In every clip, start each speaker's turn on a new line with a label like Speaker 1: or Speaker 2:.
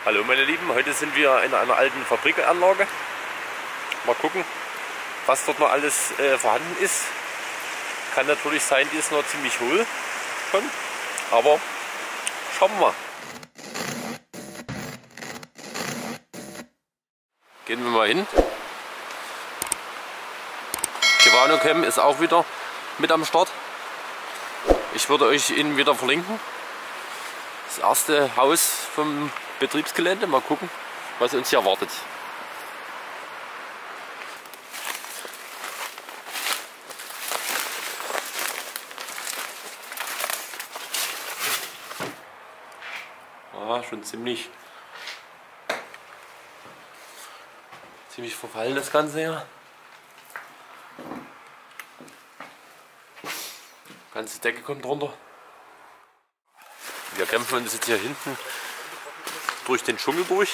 Speaker 1: Hallo meine Lieben, heute sind wir in einer alten Fabrikanlage. Mal gucken, was dort noch alles vorhanden ist. Kann natürlich sein, die ist noch ziemlich hohl schon, aber schauen wir mal. Gehen wir mal hin. Kevanochem ist auch wieder mit am Start. Ich würde euch ihn wieder verlinken. Das erste Haus vom Betriebsgelände. Mal gucken, was uns hier erwartet. Ah, schon ziemlich verfallen das Ganze hier. Die ganze Decke kommt runter. Wir kämpfen uns jetzt hier hinten durch den Dschungel durch.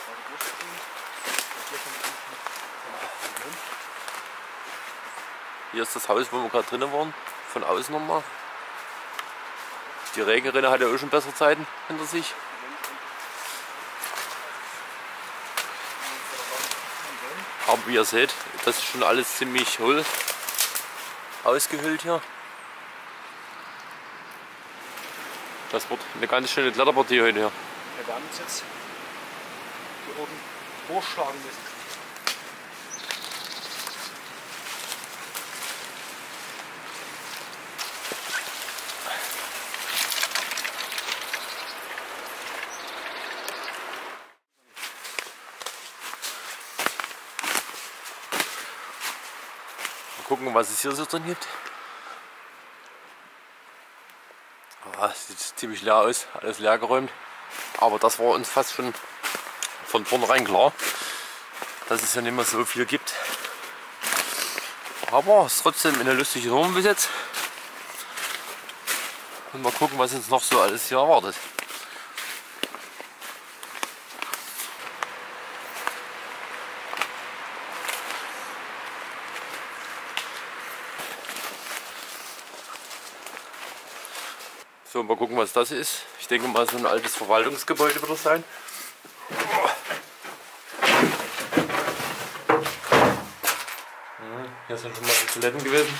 Speaker 1: Hier ist das Haus, wo wir gerade drinnen waren, von außen nochmal. Die Regenrinne hat ja auch schon bessere Zeiten hinter sich. Aber wie ihr seht, das ist schon alles ziemlich hohl ausgehöhlt hier. Das wird eine ganz schöne Kletterpartie heute hier.
Speaker 2: Wir werden uns jetzt hier oben durchschlagen müssen.
Speaker 1: Mal gucken, was es hier so drin gibt. Ah, sieht ziemlich leer aus, alles leer geräumt. Aber das war uns fast schon von vornherein klar, dass es ja nicht mehr so viel gibt. Aber es ist trotzdem eine lustige Nummer bis jetzt. Und mal gucken, was uns noch so alles hier erwartet. So, mal gucken, was das ist. Ich denke mal, so ein altes Verwaltungsgebäude wird das sein. Hier sind schon mal die Toiletten gewesen.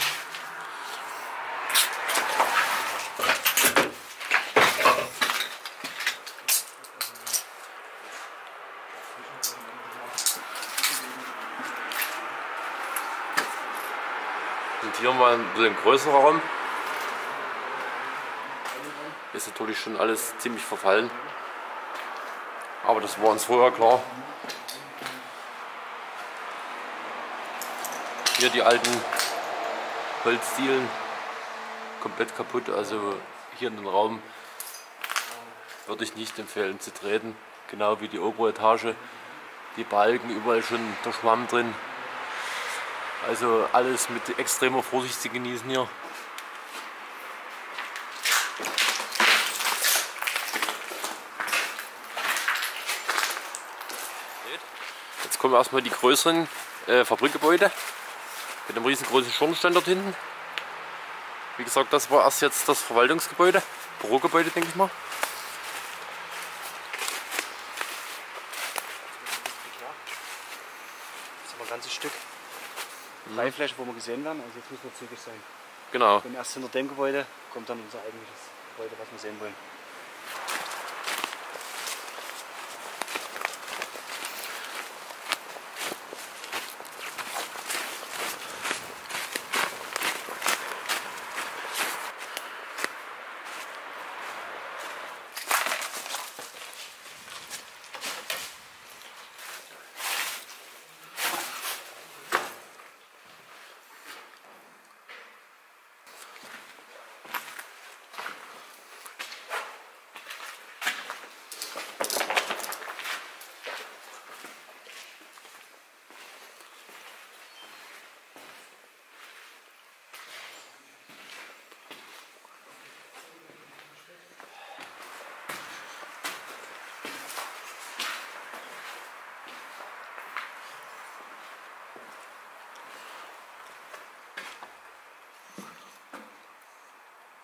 Speaker 1: Und hier mal ein bisschen größerer Raum. Ist natürlich schon alles ziemlich verfallen, aber das war uns vorher klar. Hier die alten Holzdielen komplett kaputt, also hier in den Raum würde ich nicht empfehlen zu treten, genau wie die obere Etage. Die Balken, überall schon der Schwamm drin, also alles mit extremer Vorsicht zu genießen hier. Jetzt kommen erstmal die größeren Fabrikgebäude mit einem riesengroßen Schornstein dort hinten. Wie gesagt, das war erst jetzt das Verwaltungsgebäude, Bürogebäude, denke ich mal.
Speaker 2: Das ist aber ein ganzes Stück Freifläche, wo wir gesehen werden. Also jetzt müssen wir zügig sein.
Speaker 1: Genau.
Speaker 2: Wenn erst hinter dem Gebäude kommt dann unser eigentliches Gebäude, was wir sehen wollen.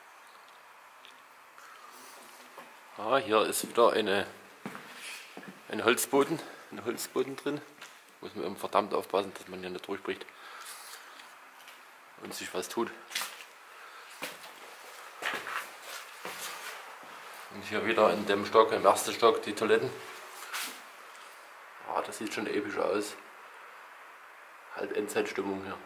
Speaker 1: Ah, hier ist wieder eine Ein Holzboden drin. Muss man eben verdammt aufpassen, dass man hier nicht durchbricht und sich was tut. Und hier wieder in dem Stock, im ersten Stock, die Toiletten. Ah, das sieht schon episch aus. Halt Endzeitstimmung hier.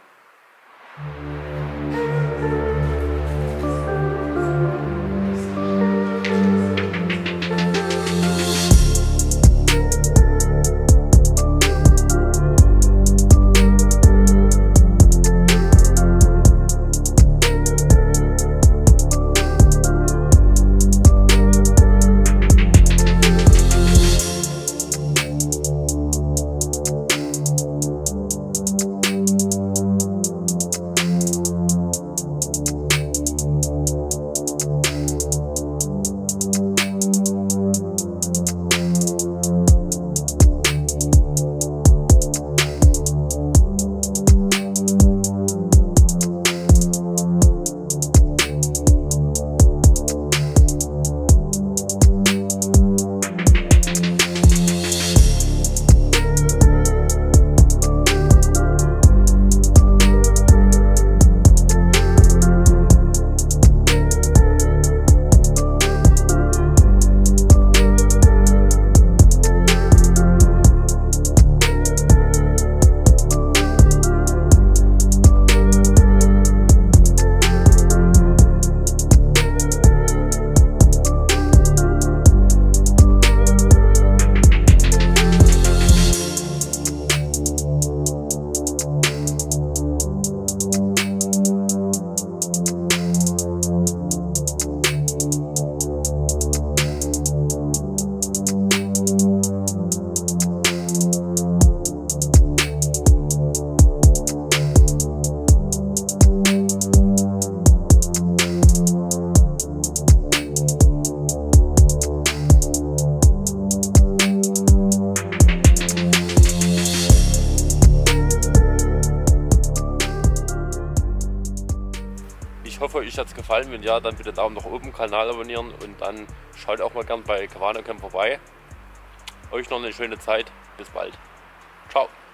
Speaker 1: Ich hoffe, euch hat es gefallen. Wenn ja, dann bitte Daumen nach oben, Kanal abonnieren und dann schaut auch mal gern bei Cavanacamp vorbei. Euch noch eine schöne Zeit. Bis bald. Ciao.